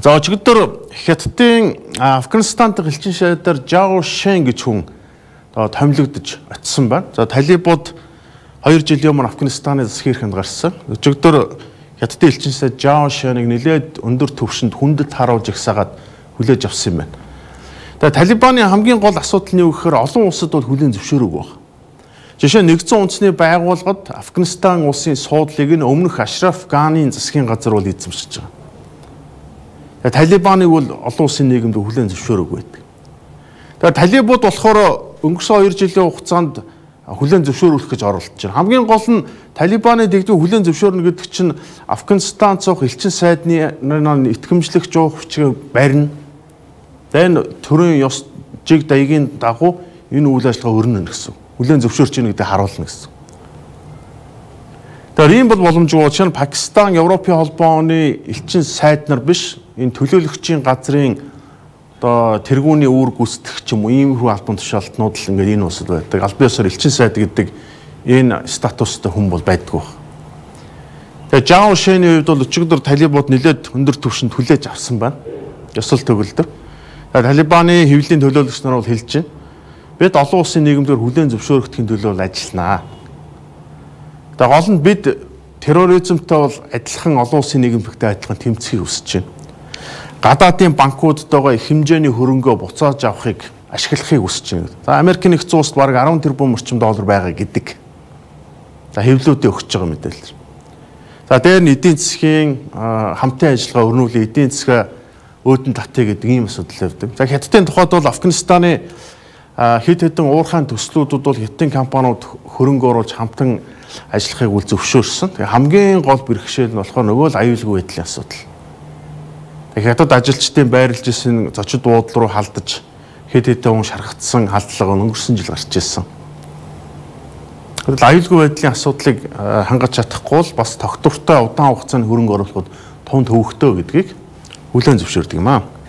За өчигдөр Хятадын Афганистан дахь элчин шийдээр Жао Шэн гэж хүн томилогдож очсон байна. За талибууд 2 жилийн өмнө Афганистаны засгийн эрхэнд гарсан. Өчигдөр Хятадын элчин шийд Жао Шэнийг нэлээд өндөр түвшинд хүндэт харуулж ихсагаад хүлээж авсан юм байна. Тэгээ Талибаны хамгийн гол асуудал нь юу гэхээр олон улсад бол хүлээн зөвшөөрөөгүй байна. Жишээ нь Нэгдсэн үндэсний байгууллагад Афганистан улсын суудлыг нь өмнөх Ашраф Ганийн засгийн газар бол эзэмшиж байгаа. Талибаныг бол олон улсын нийгэмд хүлээн зөвшөөрөөгүй байдаг. Тэгээ талибууд болохоор өнгөрсөн 2 жилийн хугацаанд хүлээн зөвшөөрөх гэж оролдож байна. Хамгийн гол нь Талибаны дэгдүү хүлээн зөвшөөрнө гэдэг чинь Афганистан цог элчин сайдны итгэмжлэх жуух хүчийг барина. Тэгээд төрийн ёс жиг даягийн дагуу энэ үйл ажиллагаа өрнөнө гэсэн. Хүлээн зөвшөөрч ийн гэдэг харуулна гэсэн. Тэгэхээр ийм бол боломжгүй учраас Пакистан, Европын холбооны элчин сайд нар биш энэ төлөөлөгчийн газрын одоо тэргүүний үүрэг гүйцэтгэгч юм уу иймэрхүү албан тушаалтнууд л ингээд энэ улсад байдаг. Албан ёсоор элчин сайд гэдэг энэ статустай хүн бол байдгүй байна. Тэгээ Жао Шэний хувьд бол өчигдөр талибууд нэлээд өндөр түвшинд хүлээж авсан байна. Ёсол төгөлдөр. Талибаны хэвлэлийн төлөөлөгч нар бол хэлж байна. Бид олон улсын нийгэмдэр хүлээн зөвшөөрөхдгийн төлөө ажилланаа. Тэгээ гол нь бид терроризмтай бол адилхан олон улсын нийгэмтэй адилхан тэмцэхийг хүсэж байна. Гадаадын банкудтайгаа их хэмжээний хөрөнгөө буцааж авахыг ашиглахыг хүсэж байна. За Америкийн нэгдсэн улсад бараг 10 тэрбум орчим доллар байгаа гэдэг. За хэвлүүдээ өгч байгаа мэдээлэл. За дээр нь эдийн засгийн хамтын ажиллагаа өрнүүлэн эдийн засгаа өөдөн татъя гэдэг ийм асуудал явдаг. За Хятадын тухайд бол Афганистаны хэд хэдэн уурхайн төслүүдүүд бол хятадын компаниуд хөрөнгө оруулж хамтан ажиллахыг үл зөвшөөрсөн. Тэгээ хамгийн гол бэрхшээл нь болохоор нөгөө л аюулгүй байдлын асуудал. Хятад ажилчдын байрлаж исэн зочид буудлын руу халдаж хэд хэдэн хүн шархагдсан халдлага өнгөрсөн жил гарч ирсэн. Гэтэл аюулгүй байдлын асуудлыг хангаж чадахгүй бол бас тогтвортой удаан хугацааны хөрөнгө оруулахад тун төвөгтэй гэдгийг хүлээн зөвшөөрдөг юм аа.